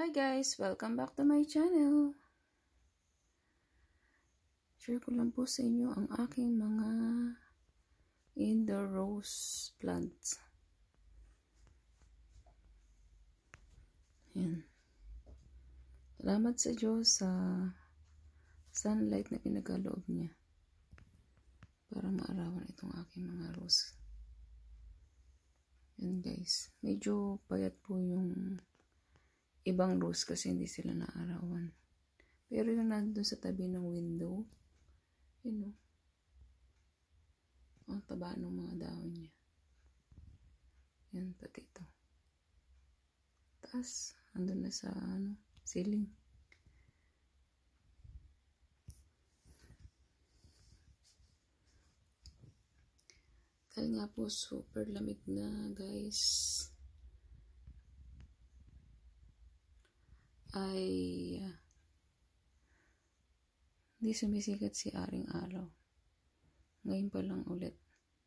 Hi guys! Welcome back to my channel. Share ko lang po sa inyo ang aking mga indoor rose plants. Ayan. Salamat sa Diyos sa sunlight na pinagaloob niya para maarawan itong aking mga rose. Ayan guys. Medyo payat po yung ibang rose kasi hindi sila naarawan. Pero yung nandun sa tabi ng window, yun o. Ang taba ng mga dahon niya. Yan, pati ito. Taas, andun na sa ceiling. Dahil nga po, super lamig na guys. Ay hindi sumisikat si Aring Araw. Ngayon pa lang ulit.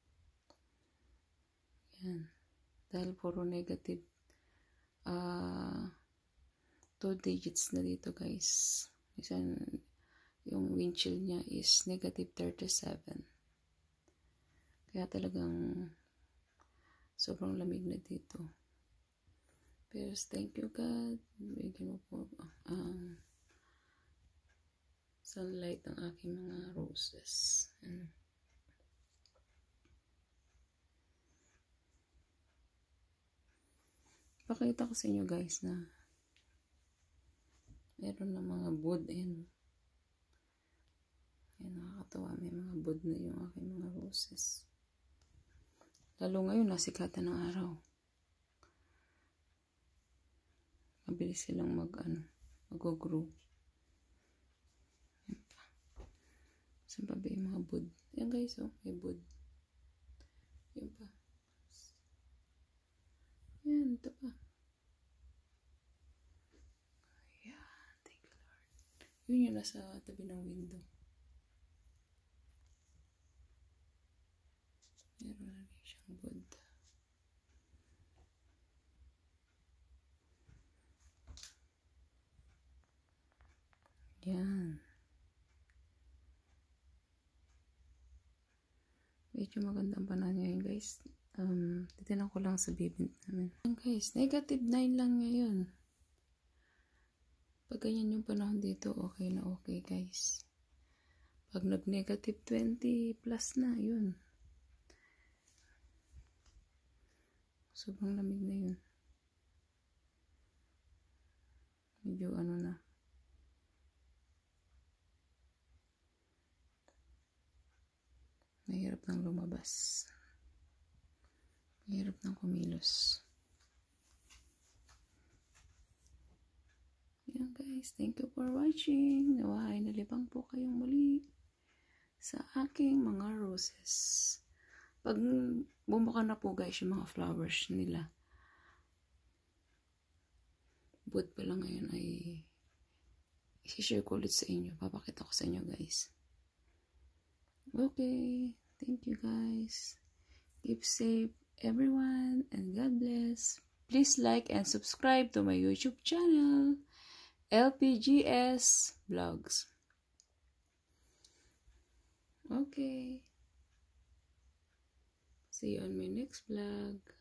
Yan. Dahil puro negative 2 digits na dito guys. Minsan yung wind chill niya is negative 37. Kaya talagang sobrang lamig na dito. Pero thank you God. Bigyan mo po ang sunlight ng aking mga roses. Pakita ko sa inyo guys na meron na mga bud. Ayan, nakakatawa. May mga bud na yung aking mga roses. Lalo ngayon, nasikatan ng araw. Mabilis silang mag-grow. Yan pa. Saan pa ba yung mga bud? Yan guys, oh, may bud. Yan pa. Yan, ito pa. Ayan, thank you Lord. Yun yung nasa tabi ng window. Meron na rin siyang bud. Yan. Medyo magandang panahon ngayon guys. Titinan ko lang sa bibig namin. Guys, negative 9 lang ngayon. Pag ganyan yung panahon dito, okay na okay guys. Pag nag-negative 20 plus na, yun. Sobrang lamig na yun. Medyo na. Mahirap nang lumabas. Mahirap nang kumilos. Yan guys, thank you for watching. Nawahay nalibang po kayong muli sa aking mga roses. Pag bumuka na po guys yung mga flowers nila, bud pa lang ngayon ay i-share ko ulit sa inyo. Papakita ko sa inyo guys. Okay, thank you guys. Keep safe everyone and God bless. Please like and subscribe to my YouTube channel, LPGS Vlogs. Okay. See you on my next vlog.